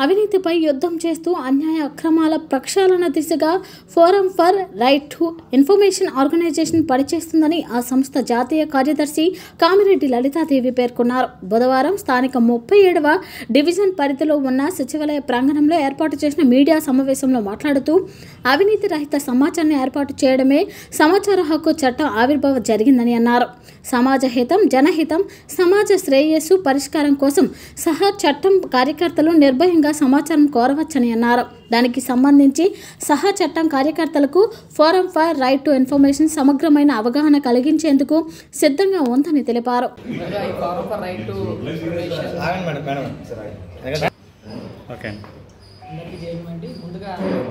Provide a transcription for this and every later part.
అవినీతిపై యుద్ధం చేస్తూ అన్యాయ అక్రమాల ప్రక్షాళన దిశగా forum for right to information organisation పనిచేస్తుందని ఆ సంస్థ జాతీయ కార్యదర్శి కామిరెడ్డి లలితాదేవి పేర్కొన్నారు. బుధవారం స్థానిక 37వ డివిజన్ పరిధిలో ఉన్న సచివాలయ ప్రాంగణంలో ఏర్పాటు చేసిన మీడియా సమావేశంలో మాట్లాడుతూ అవినీతి రహిత సమాజాన్ని ఏర్పాటు చేయడమే సమాచార హక్కు చట్టం ఆవిర్భావం జరిగిందని అన్నారు. సమాజ హితం, జనహితం, సమాజ శ్రేయస్సు పరిష్కారం కోసం సహా చట్టం కార్యకర్తలు నిర్భయంగా సమాచారం కోరవచ్చని అన్నారు. దానికి సంబంధించి సహా చట్టం కార్యకర్తలకు forum for right to information సమగ్రమైన అవగాహన కలిగించేందుకు సిద్ధంగా ఉందని తెలిపారు. ముందుగా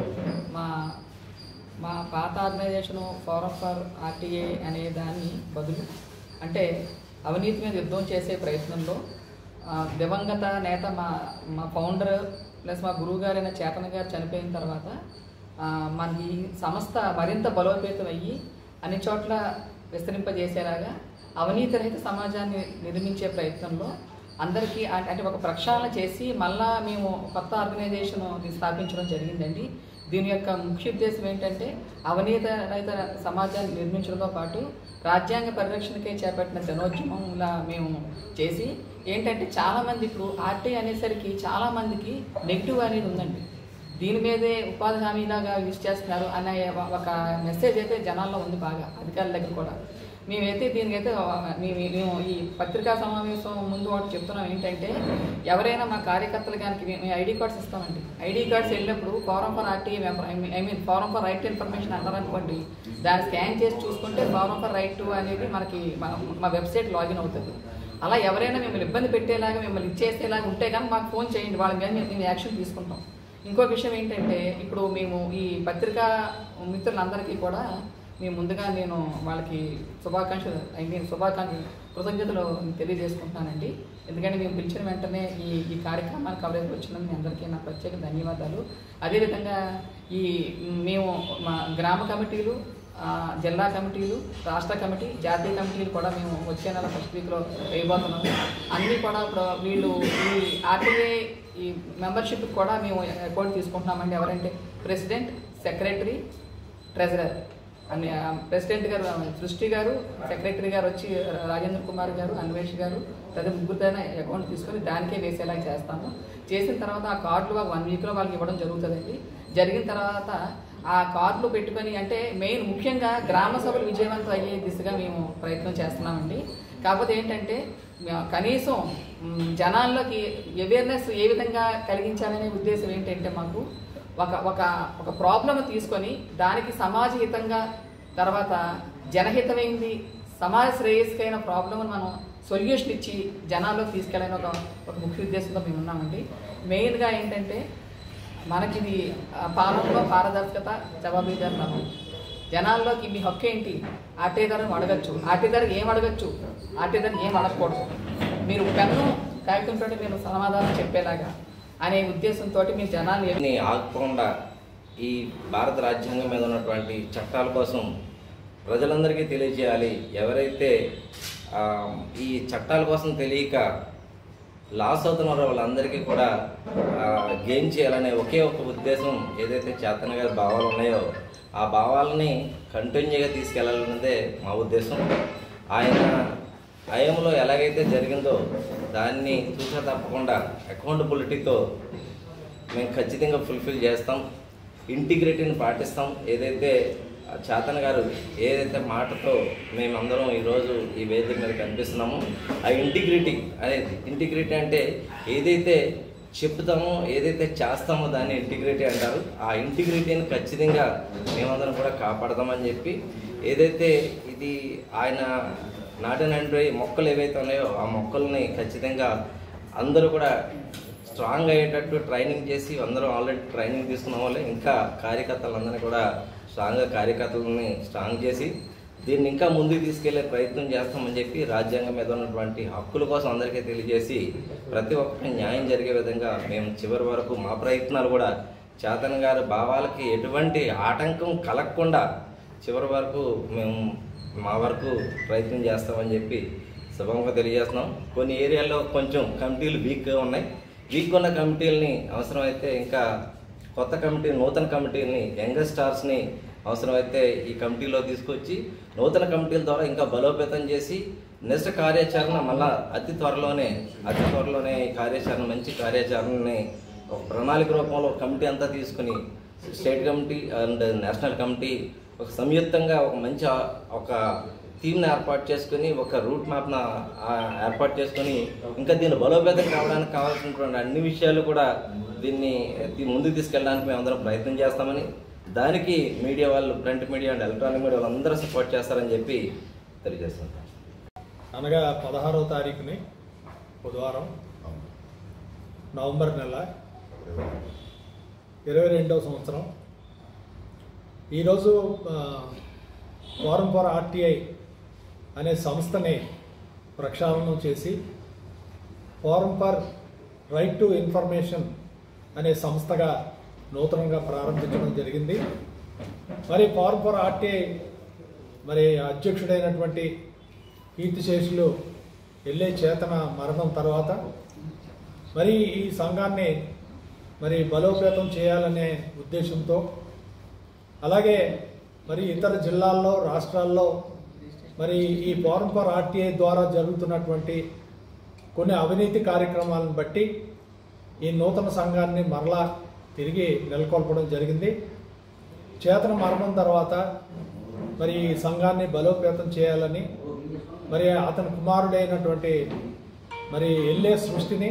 మా పాత ఆర్గనైజేషను ఫోరం ఫర్ ఆర్టీఏ అనే దాన్ని బదులు అంటే అవినీతి మీద యుద్ధం చేసే ప్రయత్నంలో దివంగత నేత మా ఫౌండర్ ప్లస్ మా గురువు గారైన చేతన గారు చనిపోయిన తర్వాత మనకి సంస్థ మరింత బలోపేతం అయ్యి అన్ని చోట్ల విస్తరింపజేసేలాగా అవినీతి రహిత సమాజాన్ని నిర్మించే ప్రయత్నంలో అందరికీ అంటే ఒక ప్రక్షాళన చేసి మళ్ళా మేము కొత్త ఆర్గనైజేషన్ స్థాపించడం జరిగిందండి. దీని యొక్క ముఖ్య ఉద్దేశం ఏంటంటే అవినీతి రహిత సమాజాన్ని నిర్మించడంతో పాటు రాజ్యాంగ పరిరక్షణకే చేపట్టిన జనోద్యమంలా మేము చేసి ఏంటంటే చాలామంది ఇప్పుడు ఆర్టీ అనేసరికి చాలామందికి నెగిటివ్ అనేది ఉందండి. దీని మీదే ఉపాధి హామీలాగా యూజ్ చేస్తున్నారు అనే ఒక మెసేజ్ అయితే జనాల్లో ఉంది బాగా, అధికారుల దగ్గర కూడా. మేమైతే దీనికైతే మేము ఈ పత్రికా సమావేశం ముందు వాటి చెప్తున్నాం ఏంటంటే ఎవరైనా మా కార్యకర్తలు కానీ మేము ఐడి కార్డ్స్ ఇస్తామండి. ఐడి కార్డ్స్ వెళ్ళినప్పుడు forum for RTA member forum for right to information అన్నారనుకోండి, దాన్ని స్కాన్ చేసి చూసుకుంటే ఫోరం ఫర్ రైట్ టు అనేది మనకి మా వెబ్సైట్ లాగిన్ అవుతుంది. అలా ఎవరైనా మిమ్మల్ని ఇబ్బంది పెట్టేలాగా మిమ్మల్ని ఇచ్చేసేలాగా ఉంటే కానీ మాకు ఫోన్ చేయండి, వాళ్ళ మీద మేము యాక్షన్ తీసుకుంటాం. ఇంకో విషయం ఏంటంటే ఇప్పుడు మేము ఈ పత్రికా మిత్రులందరికీ కూడా మేము ముందుగా నేను వాళ్ళకి కృతజ్ఞతలు తెలియజేసుకుంటున్నానండి. ఎందుకంటే మేము పిలిచిన వెంటనే ఈ కార్యక్రమాన్ని కవరేజ్ వచ్చినందుకు మీ అందరికీ నా ప్రత్యేక ధన్యవాదాలు. అదేవిధంగా మేము మా గ్రామ కమిటీలు, జిల్లా కమిటీలు, రాష్ట్ర కమిటీ, జాతీయ కమిటీలు కూడా మేము వచ్చే నెల ఫస్ట్ వీక్లో వేయబోతున్నాము. అన్నీ కూడా ఇప్పుడు వీళ్ళు ఈ ఆర్టీఏ ఈ మెంబర్షిప్ కూడా మేము అకౌంట్ తీసుకుంటున్నామండి. ఎవరంటే ప్రెసిడెంట్, సెక్రటరీ, ట్రెజరర్ అని ప్రెసిడెంట్ గారు సృష్టి గారు, సెక్రటరీ గారు వచ్చి రాజేంద్ర కుమార్ గారు, అన్వేష్ గారు, లేదా ముగ్గురిదైనా అకౌంట్ తీసుకొని దానికే వేసేలా చేస్తాము. చేసిన తర్వాత ఆ కార్డులు 1 వీక్లో వాళ్ళకి ఇవ్వడం జరుగుతుందండి. జరిగిన తర్వాత ఆ కార్డులు పెట్టుకొని అంటే ముఖ్యంగా గ్రామ సభలు విజయవంతం అయ్యే దిశగా మేము ప్రయత్నం చేస్తున్నామండి. కాకపోతే ఏంటంటే కనీసం జనాల్లోకి అవేర్నెస్ ఏ విధంగా కలిగించాలనే ఉద్దేశం ఏంటంటే మాకు ఒక ప్రాబ్లమ్ తీసుకొని దానికి సమాజ హితంగా తర్వాత జనహితమైంది సమాజ శ్రేయస్కైన ప్రాబ్లమ్ని మనం సొల్యూషన్ ఇచ్చి జనాల్లోకి తీసుకెళ్ళని ఒక ముఖ్య ఉద్దేశంతో మేము ఉన్నామండి. మెయిన్గా ఏంటంటే మనకి ఇది పాలనలో పారదర్శకత, జవాబుదారీతనం. జనాల్లోకి మీ హక్కు ఏంటి, ఆర్టీదారుని అడగచ్చు, ఆర్టీదారు ఏం అడగచ్చు, ఆర్టీదారు ఏం అడగకూడదు, మీరు పెన్ను కాగితంతో మీరు సమాధానం చెప్పేలాగా అనే ఉద్దేశంతో మీరు జనాన్ని ఆగకుండా ఈ భారత రాజ్యాంగం మీద ఉన్నటువంటి చట్టాల కోసం ప్రజలందరికీ తెలియజేయాలి. ఎవరైతే ఈ చట్టాల కోసం తెలియక లాస్ అవుతున్నారో వాళ్ళందరికీ కూడా గెయిన్ చేయాలనే ఒకే ఒక ఉద్దేశం ఏదైతే చేతన గారి భావాలు ఉన్నాయో ఆ భావాలని కంటిన్యూగా తీసుకెళ్లాలన్నదే మా ఉద్దేశం. ఆయన హయాంలో ఎలాగైతే జరిగిందో దాన్ని చూసా తప్పకుండా అకౌంటబిలిటీతో మేము ఖచ్చితంగా ఫుల్ఫిల్ చేస్తాం, ఇంటిగ్రిటీని పాటిస్తాం. ఏదైతే చేతన గారు ఏదైతే మాటతో మేమందరం ఈరోజు ఈ వేదిక మీద కనిపిస్తున్నామో ఆ ఇంటిగ్రిటీ అంటే ఏదైతే చెప్తామో ఏదైతే చేస్తామో దాన్ని ఇంటిగ్రిటీ అంటారు. ఆ ఇంటిగ్రిటీని ఖచ్చితంగా మేమందరం కూడా కాపాడదామని చెప్పి ఏదైతే ఇది ఆయన నాటినంటే మొక్కలు ఏవైతే ఉన్నాయో ఆ మొక్కల్ని ఖచ్చితంగా అందరూ కూడా స్ట్రాంగ్ అయ్యేటట్టు ట్రైనింగ్ చేసి అందరం ఆల్రెడీ ట్రైనింగ్ తీసుకున్న వాళ్ళే ఇంకా కార్యకర్తలందరినీ కూడా కార్యకర్తలని స్ట్రాంగ్ చేసి దీన్ని ఇంకా ముందుకు తీసుకెళ్లే ప్రయత్నం చేస్తామని చెప్పి రాజ్యాంగం మీద ఉన్నటువంటి హక్కుల కోసం అందరికీ తెలియజేసి ప్రతి ఒక్కరికి న్యాయం జరిగే విధంగా మేము చివరి వరకు మా ప్రయత్నాలు కూడా చేతన గారి భావాలకి ఎటువంటి ఆటంకం కలగకుండా చివరి వరకు మేము మా వరకు ప్రయత్నం చేస్తామని చెప్పి శుభంగా తెలియజేస్తున్నాం. కొన్ని ఏరియాల్లో కొంచెం కమిటీలు వీక్గా ఉన్నాయి. వీక్ ఉన్న కమిటీలని అవసరమైతే ఇంకా కొత్త కమిటీ నూతన కమిటీలని యంగర్ స్టార్స్ని అవసరమైతే ఈ కమిటీలో తీసుకొచ్చి నూతన కమిటీల ద్వారా ఇంకా బలోపేతం చేసి నెక్స్ట్ కార్యాచరణ మళ్ళా అతి త్వరలోనే ఈ కార్యాచరణ మంచి కార్యాచరణని ఒక ప్రణాళిక రూపంలో కమిటీ అంతా తీసుకుని state committee and national committee ఒక సంయుక్తంగా ఒక మంచి ఒక థీమ్ని ఏర్పాటు చేసుకుని ఒక రూట్ మ్యాప్ను ఏర్పాటు చేసుకొని ఇంకా దీన్ని బలోపేతం కావడానికి కావాల్సినటువంటి అన్ని విషయాలు కూడా దీన్ని ముందుకు తీసుకెళ్ళడానికి మేమందరం ప్రయత్నం చేస్తామని, దానికి మీడియా వాళ్ళు, print media and electronic media వాళ్ళందరూ సపోర్ట్ చేస్తారని చెప్పి తెలియజేస్తున్నాం. అనగా 16వ తారీఖుని బుధవారం నవంబర్ నెల 22వ సంవత్సరం ఈరోజు ఫోరం ఫర్ ఆర్టీఐ అనే సంస్థని ప్రక్షాళన చేసి forum for right to information అనే సంస్థగా నూతనంగా ప్రారంభించడం జరిగింది. మరి ఫోరం ఫర్ ఆర్టీఐ మరి అధ్యక్షుడైనటువంటి కీర్తిశేషులు ఎల్ఏ చేతన మరణం తర్వాత మరి ఈ సంఘాన్ని మరి బలోపేతం చేయాలనే ఉద్దేశంతో, అలాగే మరి ఇతర జిల్లాల్లో, రాష్ట్రాల్లో మరి ఈ ఫోరం ఫర్ ఆర్టీఐ ద్వారా జరుగుతున్నటువంటి కొన్ని అవినీతి కార్యక్రమాలను బట్టి ఈ నూతన సంఘాన్ని మరలా తిరిగి నెలకొల్పడం జరిగింది. చేతన మరణం తర్వాత మరి ఈ సంఘాన్ని బలోపేతం చేయాలని మరి అతని కుమారుడైనటువంటి మరి ఎల్ఏ సృష్టిని,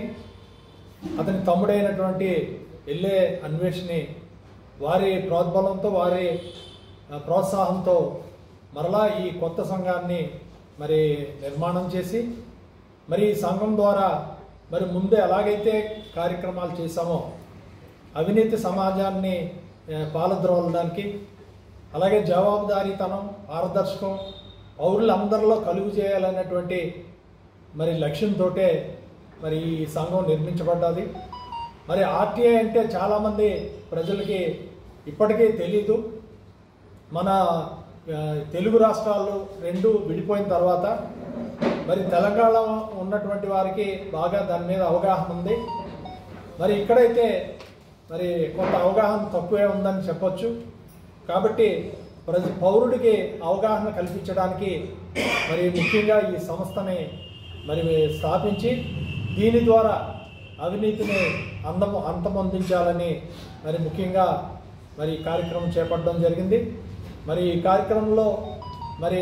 అతని తమ్ముడైనటువంటి ఎల్ఏ అన్వేషణని వారి ప్రోద్బలంతో, వారి ప్రోత్సాహంతో మరలా ఈ కొత్త సంఘాన్ని మరి నిర్మాణం చేసి మరి ఈ సంఘం ద్వారా మరి ముందే ఎలాగైతే కార్యక్రమాలు చేశామో అవినీతి సమాజాన్ని పాలద్రోలడానికి, అలాగే జవాబుదారీతనం, పారదర్శకం పౌరులందరిలో కలుగు చేయాలనేటువంటి మరి లక్ష్యంతో మరి ఈ సంఘం నిర్మించబడ్డది. మరి ఆర్టీఐ అంటే చాలామంది ప్రజలకి ఇప్పటికీ తెలీదు. మన తెలుగు రాష్ట్రాలు రెండు విడిపోయిన తర్వాత మరి తెలంగాణ ఉన్నటువంటి వారికి బాగా దాని మీద అవగాహన ఉంది. మరి ఇక్కడైతే మరి కొంత అవగాహన తక్కువే ఉందని చెప్పొచ్చు. కాబట్టి పౌరుడికి అవగాహన కల్పించడానికి మరి ముఖ్యంగా ఈ సంస్థని మరి స్థాపించి దీని ద్వారా అవినీతిని అంతమొందించాలని మరి ముఖ్యంగా మరి ఈ కార్యక్రమం చేపట్టడం జరిగింది. మరి ఈ కార్యక్రమంలో మరి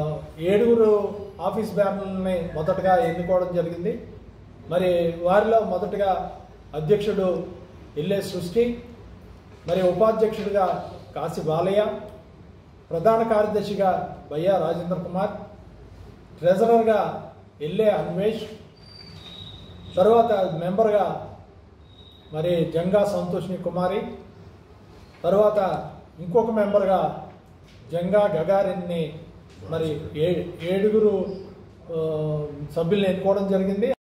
7 ఆఫీస్ బ్యానర్లని మొదటగా ఎన్నుకోవడం జరిగింది. మరి వారిలో మొదటగా అధ్యక్షుడు ఎల్ఏ సృష్టి, మరి ఉపాధ్యక్షుడిగా కాశీ బాలయ్య, ప్రధాన కార్యదర్శిగా బయ్యా రాజేంద్ర కుమార్, ట్రెజరర్గా ఎల్ఏ అన్వేష్, తర్వాత మెంబర్గా మరి జంగా సంతోష్ని కుమారి, తర్వాత ఇంకొక మెంబర్గా జంగా గగారిన్ని మరి 7 సభ్యుల్ని ఎన్నుకోవడం జరిగింది.